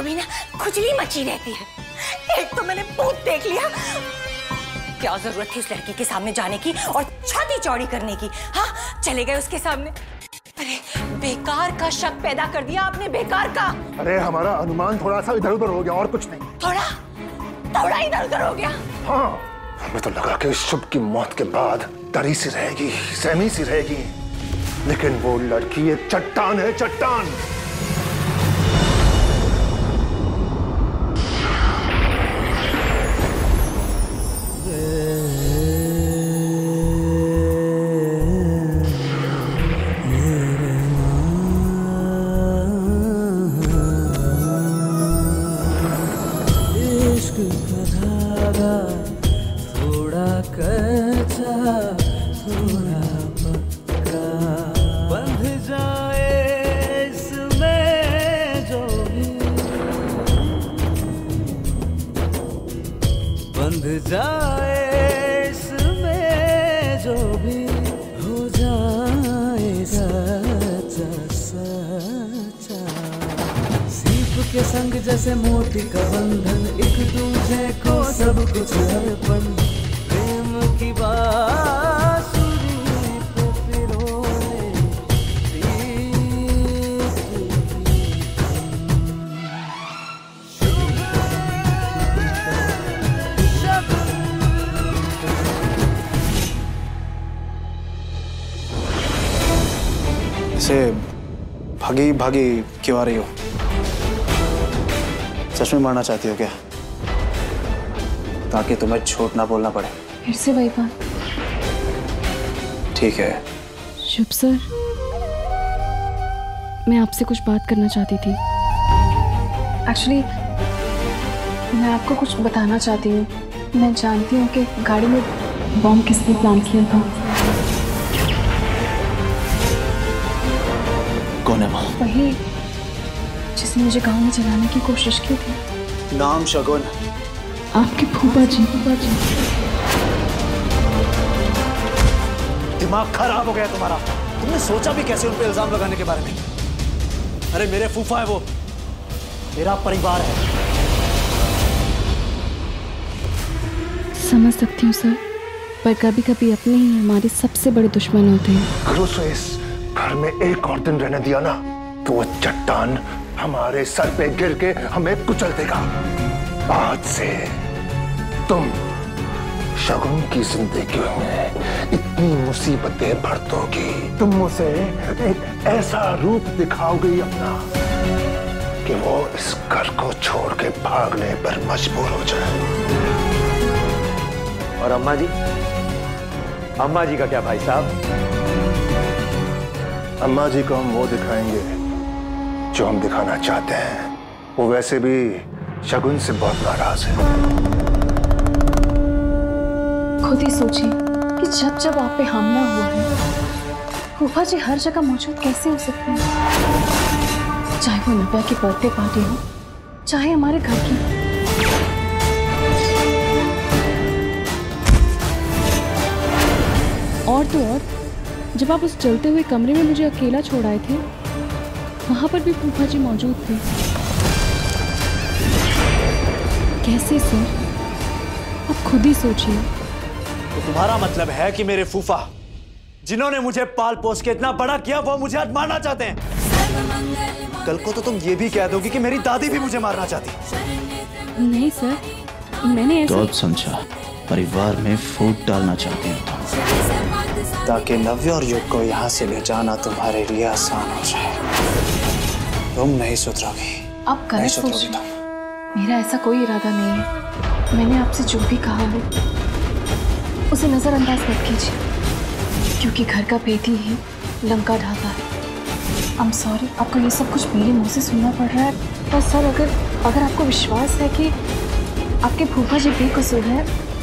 कभी ना खुजली मची रहती है। एक तो मैंने भूत देख लिया, क्या जरूरत थी उस लड़की के सामने जाने की और छाती चौड़ी करने की। हाँ, चले गए उसके सामने। अरे बेकार का शक पैदा कर दिया आपने, बेकार का। अरे हमारा अनुमान थोड़ा सा इधर उधर हो गया और कुछ नहीं। थोड़ा इधर उधर हो गया। हाँ, हमें तो लगा कि शुभ की मौत के बाद डरी सी रहेगी, सहमी सी रहेगी, लेकिन वो लड़की एक चट्टान है, चट्टान। थोड़ा कच्चा थोड़ा पक्का, बंध जाए इसमें जो भी, बंध जाए इसमें जो भी, हो जाए सच्चा सच्चा। सीप के संग जैसे मोती का बंधन, एक दूजे को सब कुछ अर्पण, प्रेम की बांसुरी पे पिरोए इसे भागी भागी क्यों आ रही हो? सच में मारना चाहती हो क्या, ताकि तुम्हें झूठ ना बोलना पड़े? फिर से वही बात। ठीक है। शुभ सर, मैं आपसे कुछ बात करना चाहती थी। एक्चुअली मैं आपको कुछ बताना चाहती हूँ। मैं जानती हूँ कि गाड़ी में बॉम्ब किसने प्लान किया था। कौन है वो? वही जिसने मुझे गांव में जलाने की कोशिश की थी। नाम शगुन। आपके फूफा जी। दिमाग खराब हो गया तुम्हारा। तुमने सोचा भी कैसे उन पे इल्जाम लगाने के बारे में? अरे मेरे फूफा है वो, मेरा परिवार है। समझ सकती हूँ सर, पर कभी कभी अपने ही हमारे सबसे बड़े दुश्मन होते हैं। अगर उसे इस घर में एक और दिन रहने दिया ना, तो वो चट्टान हमारे सर पे गिर के हमें कुचल देगा। आज से तुम शगुन की जिंदगी में इतनी मुसीबतें भर दोगी, तुम उसे एक ऐसा रूप दिखाओगी अपना कि वो इस घर को छोड़ के भागने पर मजबूर हो जाए। और अम्मा जी? अम्मा जी का क्या भाई साहब? अम्मा जी को हम वो दिखाएंगे जो हम दिखाना चाहते हैं। वो वैसे भी शगुन से बहुत नाराज है। खुद ही सोचिए कि जब जब आप पे हमला हुआ है, फूफा जी हर जगह मौजूद कैसे हो सकते हैं? चाहे वो नव्या की बर्थडे पार्टी हो, चाहे हमारे घर की। और तो और, जब आप उस जलते हुए कमरे में मुझे अकेला छोड़ आए थे, वहां पर भी फूफा जी मौजूद थे। कैसे सर? आप खुद ही सोचिए। तो तुम्हारा मतलब है कि मेरे फूफा, जिन्होंने मुझे पाल पोस के इतना बड़ा किया, वो मुझे आज मारना चाहते हैं? कल को तो तुम ये भी कह दोगी कि मेरी दादी भी मुझे मारना चाहती। नहीं सर, मैंने ऐसा... तो समझा, परिवार में फूट डालना चाहती हूँ ताकि नव्या और युग को यहाँ से ले जाना तुम्हारे लिए आसान हो जाए। तुम नहीं सुधरोगी। आप गलत सोच रहे हैं। मेरा ऐसा कोई इरादा नहीं है। मैंने आपसे जो भी कहा है उसे नजरअंदाज मत कीजिए, क्योंकि घर का पेट ही लंका ढाका है। I'm sorry, आपको ये सब कुछ मेरे मुंह से सुनना पड़ रहा है। पर सर, अगर आपको विश्वास है कि आपके फूफा जी बेकसूर है,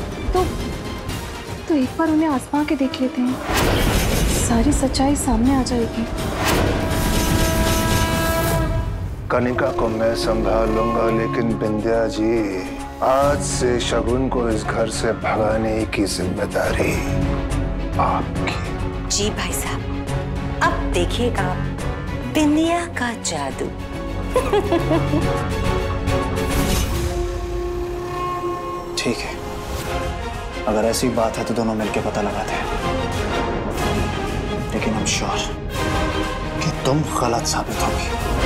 तो एक बार उन्हें आजमा के देख लेते हैं। सारी सच्चाई सामने आ जाएगी। कनिका को मैं संभाल लूंगा, लेकिन बिंदिया जी, आज से शगुन को इस घर से भगाने की जिम्मेदारी आपकी। जी भाई साहब, अब देखिएगा बिंदिया का जादू। ठीक है, अगर ऐसी बात है तो दोनों मिलकर पता लगाते हैं, लेकिन हम श्योर कि तुम गलत साबित होगी।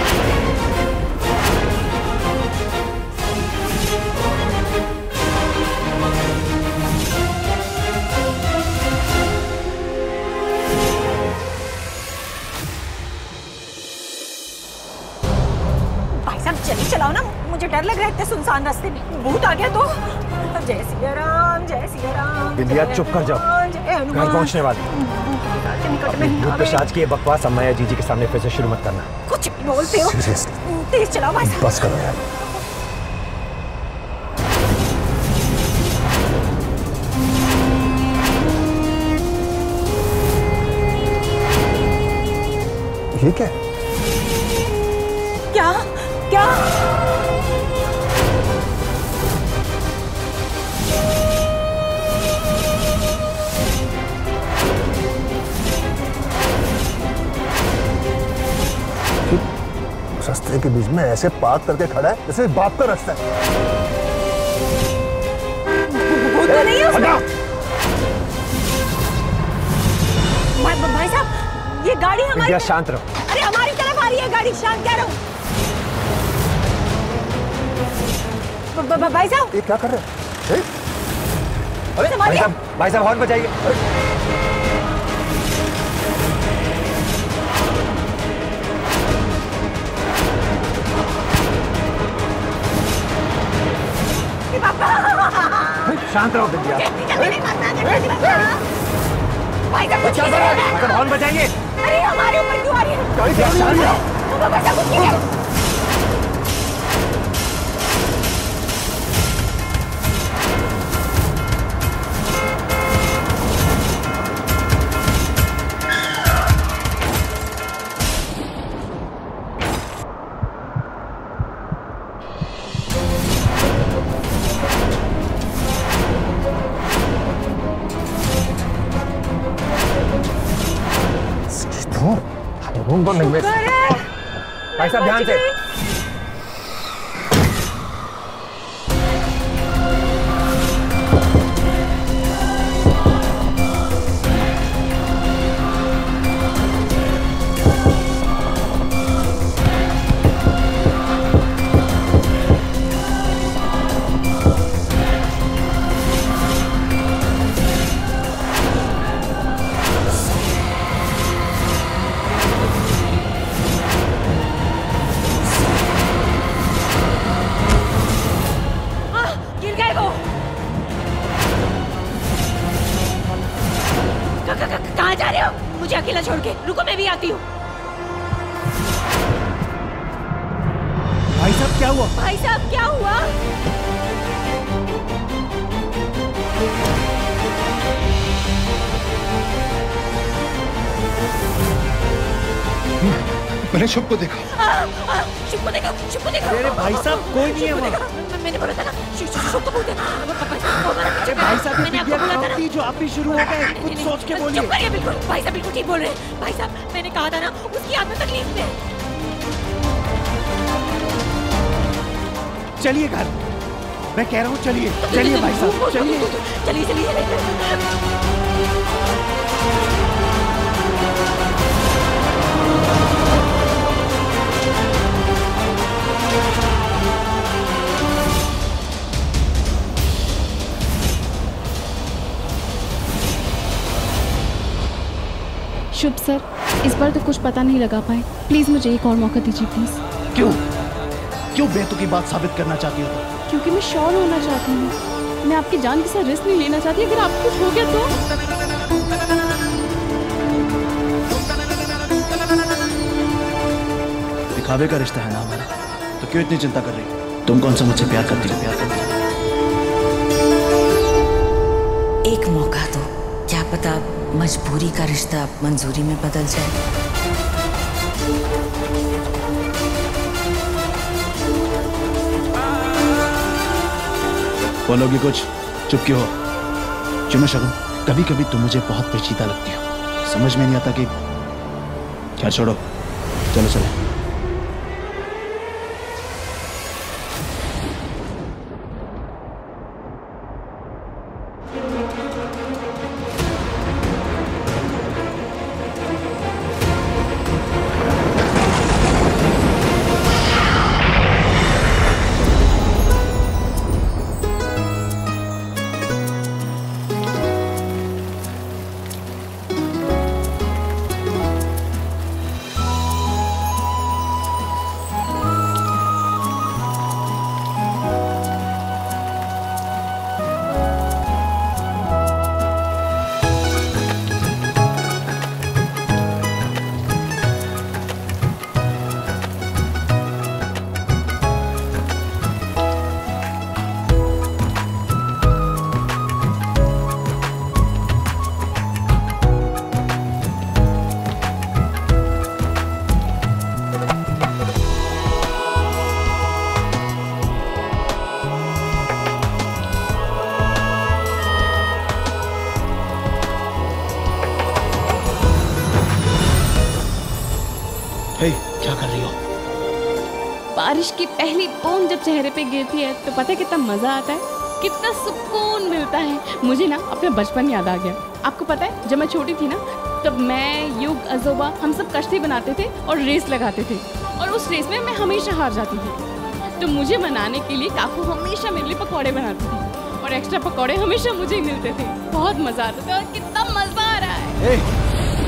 भाई साहब जल्दी चलाओ ना, मुझे डर लग रहा है इतने सुनसान रास्ते में भूत आ गया तो। जय सिया राम, जय सिया राम। बिंदिया चुप कर जाओ, घर पहुंचने वाले। भूत पिशाच की ये बकवास अम्मा या जीजी के सामने फिर से शुरू मत करना। कुछ भी बोलते हो, तेज चलाओ भाई साहब। बस करो यार। ये क्या? क्या क्या? रास्ते के बीच में ऐसे पार्क करके खड़ा है जैसे बाप का रास्ता है। भूत तो नहीं है उसमें? भाई साहब ये गाड़ी हमारी। शांत रहो। अरे हमारी तरफ आ रही है गाड़ी, शांत कह रहा हूँ। भाई साहब ये क्या कर रहे हैं? अरे भाई साहब हॉर्न बजाइए। शांत रहो बिंदिया। भाई साहब क्या कर रहे हैं? हॉर्न बजाइए। अरे हमारे ऊपर क्यों आ रही है? शांत रहो। नहीं में भाई साहब ध्यान से। कहाँ जा रहे हो? मुझे अकेला छोड़ के। रुको मैं भी आती हूँ। भाई साहब क्या हुआ? भाई साहब क्या हुआ? मैंने शुभ को देखा। शुभ को देखा, शुभ को देखा। अरे भाई साहब कोई नहीं है वहाँ। मैंने बोला था ना शुभ को बोलते। अरे भाई साहब मैंने आपको बोला था ना जो आप भी शुरू हो गए, कुछ सोच के बोलिए। चुप करिए बिल्कुल। भाई साहब बिल्कुल ठीक बोल रहे हैं। भाई साहब मैंने कहा था ना उसकी आत्मा तकलीफ में। चलिए घर, मैं कह रहा हूँ चलिए चलिए भाई साहब चलिए चलिए चलिए। शुभ सर, इस बार तो कुछ पता नहीं लगा पाए, प्लीज मुझे एक और मौका दीजिए प्लीज। क्यों क्यों बेतु की बात साबित करना चाहती हो? क्योंकि मैं श्योर होना चाहती हूँ, मैं आपकी जान के साथ रिस्क नहीं लेना चाहती। अगर आपको कुछ हो गया तो दिखावे का रिश्ता है ना हमारा, तो क्यों इतनी चिंता कर रही हो? तुम कौन सा मुझसे प्यार करती हो? एक मौका दो, क्या पता मजबूरी का रिश्ता मंजूरी में बदल जाए। बोलोगी कुछ? चुप क्यों हो? चुनो शगुन, कभी कभी तुम मुझे बहुत पेचीदा लगती हो, समझ में नहीं आता कि क्या। छोड़ो, चलो चलो। बारिश की पहली बूंद जब चेहरे पे गिरती है तो पता है कितना मजा आता है, कितना सुकून मिलता है। मुझे ना अपना बचपन याद आ गया। आपको पता है जब मैं छोटी थी ना तब मैं, युग, अजोबा हम सब कश्ती बनाते थे और रेस लगाते थे, और उस रेस में मैं हमेशा हार जाती थी। तो मुझे मनाने के लिए काकू हमेशा मेरे लिए पकौड़े बनाती थी, और एक्स्ट्रा पकौड़े हमेशा मुझे ही मिलते थे। बहुत मजा आता था और कितना मजा आ रहा है।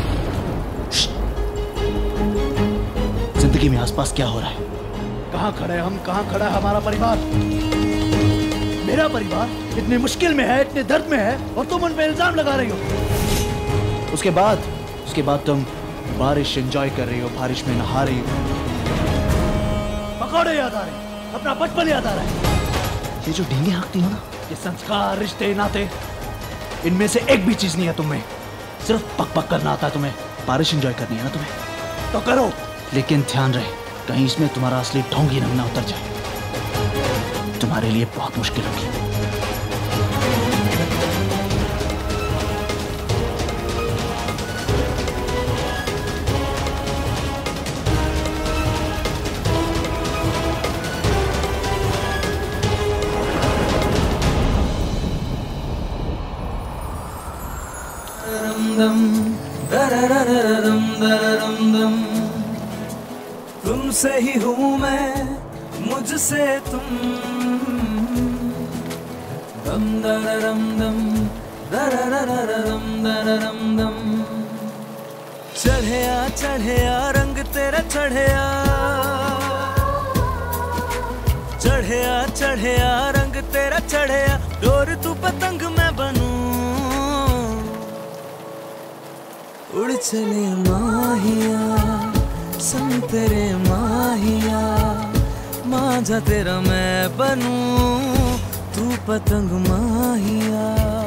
जिंदगी में आसपास क्या हो रहा है? कहाँ खड़े हैं हम, कहाँ खड़ा है हमारा परिवार? मेरा परिवार इतनी मुश्किल में है, इतने दर्द में है, और तुम उन पे इल्जाम लगा रही हो। उसके बाद तुम बारिश एंजॉय कर रही हो, बारिश में नहा रही हो। पकौड़े याद आ रहे हैं, अपना बचपन याद आ रहा है। ये जो ढींगे हाँकती हो ना, ये संस्कार, रिश्ते, नाते, इनमें से एक भी चीज नहीं है तुम्हें। सिर्फ पक पक करना आता है तुम्हें। बारिश एंजॉय करनी है ना तुम्हें, तो करो, लेकिन ध्यान रहे कहीं इसमें तुम्हारा असली ढोंगी रंग ना उतर जाए। तुम्हारे लिए बहुत मुश्किल होगी। तुमसे ही हूँ मैं, मुझसे तुम। दम दररम दम दररररम दररम दम। चढ़िया रंग तेरा चढ़िया, चढ़िया रंग तेरा चढ़िया। डोर तू पतंग मैं बनूं, उड़ चले माहिया संग तेरे माहिया। मांझा तेरा मैं बनूं, तू पतंग माहिया।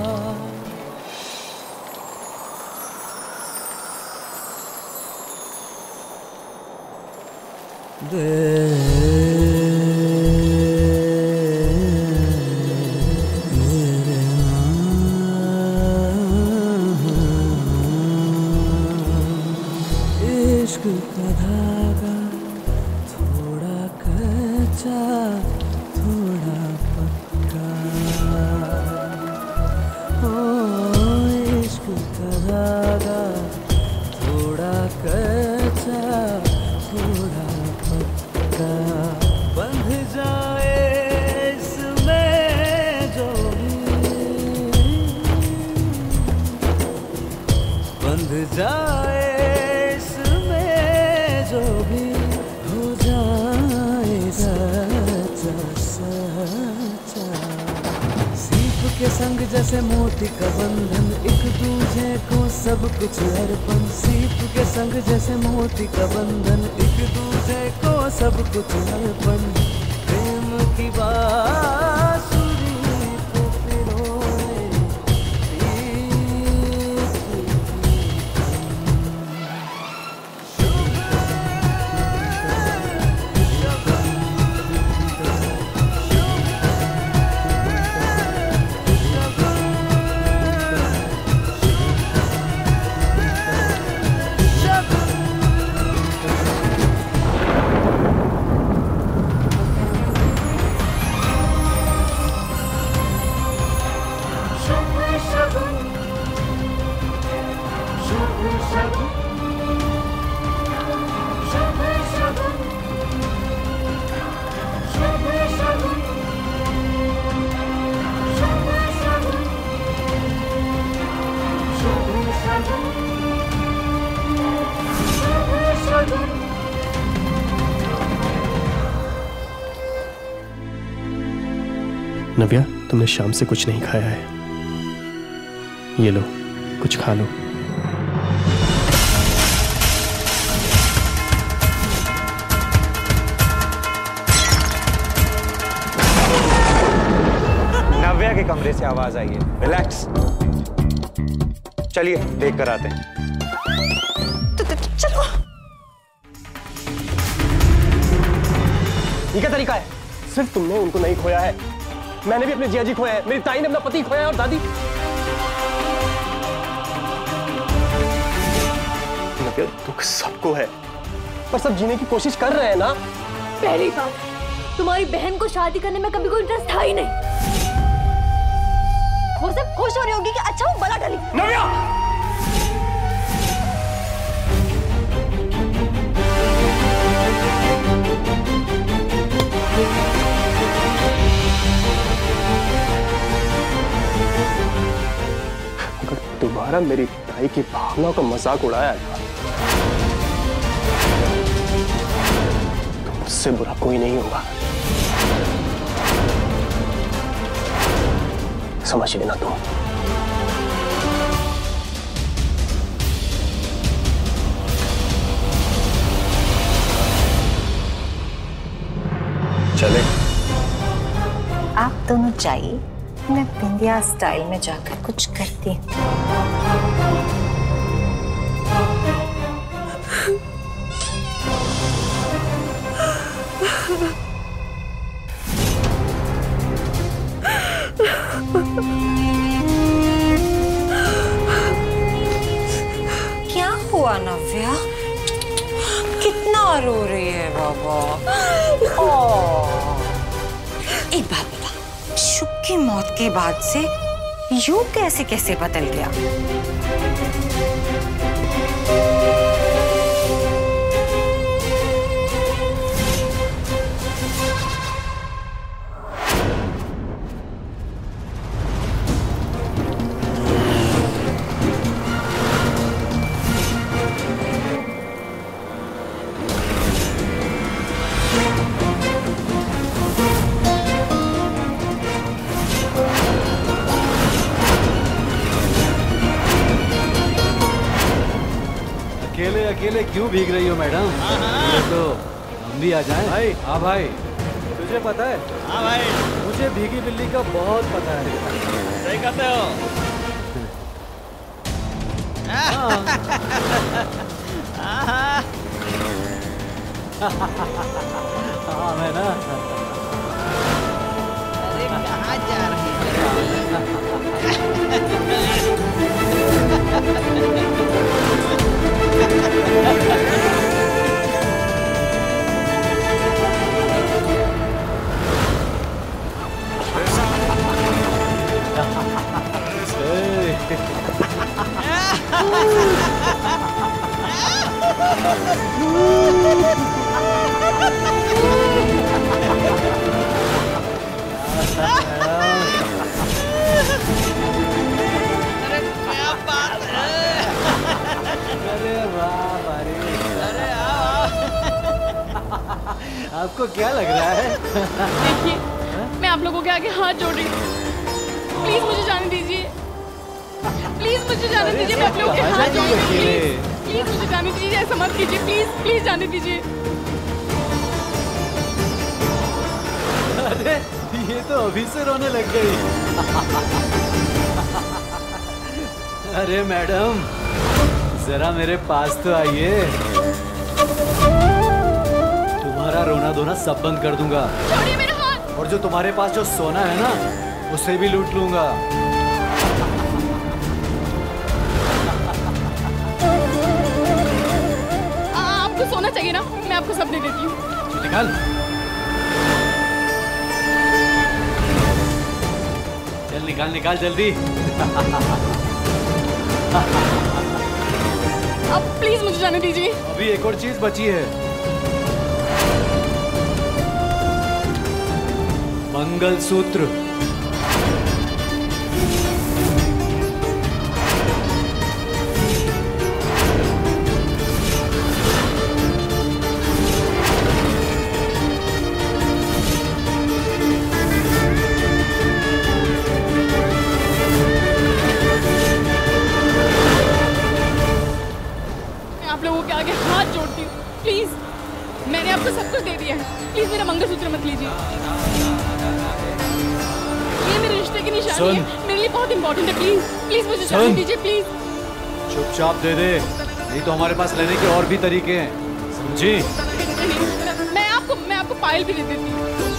इश्क का धागा थोड़ा कच्चा थोड़ा पक्का। ओ इश्क का धागा थोड़ा कच्चा थोड़ा पक्का। बंध जाए इसमें जो भी, बंध जाए जो भी हो जाए सच्चा सच्चा। सीप के संग जैसे मोती का बंधन, एक दूजे को सब कुछ अर्पण। सीप के संग जैसे मोती का बंधन, एक दूजे को सब कुछ अर्पण। प्रेम की बांसुरी को पिरोए नव्या, तुमने शाम से कुछ नहीं खाया है, ये लो कुछ खा लो। नव्या के कमरे से आवाज आई है। रिलैक्स, चलिए देख कर आते हैं। चलो। ये क्या तरीका है? सिर्फ तुमने उनको नहीं खोया है, मैंने भी अपने जिया जी खोया है, मेरी ताई ने अपना पति खोया है, और दादी। दुख सबको है, पर सब जीने की कोशिश कर रहे हैं ना। पहली बात, तुम्हारी बहन को शादी करने में कभी कोई इंटरेस्ट था ही नहीं। वो सिर्फ खुश हो रही होगी कि अच्छा वो बला टली। नव्या! अगर दोबारा मेरी ताई की भावनाओं का मजाक उड़ाया था तो मुझसे बुरा कोई नहीं होगा, समझ लेना तुम। चले आप दोनों चाहिए, मैं बिंदिया स्टाइल में जाकर कुछ करती हूँ। क्या हुआ नव्या? कितना रो रही है बाबा? एक बात बता, शुभ की मौत के बाद से यूं कैसे कैसे बदल गया? अकेले अकेले क्यों भीग रही हो मैडम? ये तो हम भी आ जाएं। भाई हाँ भाई, तुझे पता है? हाँ भाई, मुझे भीगी बिल्ली का बहुत पता है। सही कहते हो। हाँ मैं ना। अरे कहाँ जा रही क्या बात है? अरे वाह भारी। अरे आपको क्या लग रहा है? देखिए, मैं आप लोगों के आगे हाथ जोड़ रही हूँ, प्लीज मुझे जाने दीजिए, प्लीज मुझे जाने दीजिए, मैं आप लोगों के हाथ जोड़ रही हूँ, प्लीज मुझे जाने दीजिए, ऐसा मत कीजिए, प्लीज प्लीज जाने दीजिए। अरे ये तो अभी से रोने लग गई। अरे मैडम जरा मेरे पास तो आइए, तुम्हारा रोना धोना सब बंद कर दूंगा। छोड़िए मेरे हाथ। और जो तुम्हारे पास जो सोना है ना, उसे भी लूट लूंगा। आपको सोना चाहिए ना, मैं आपको सब दे देती हूँ। निकाल। चल निकाल निकाल जल्दी। अब प्लीज मुझे जाने दीजिए। अभी एक और चीज बची है, मंगलसूत्र। आप लोगों के आगे हाथ जोड़ती हूँ, प्लीज, मैंने आपको सब कुछ दे दिया है, प्लीज मेरा मंगलसूत्र मत लीजिए। ये मेरे रिश्ते की निशानी है, मेरे लिए बहुत इंपॉर्टेंट है, प्लीज प्लीज मुझे जाने दीजिए, प्लीज। चुपचाप दे दे, नहीं तो हमारे पास लेने के और भी तरीके हैं, समझी? मैं आपको पायल भी दे देती हूँ।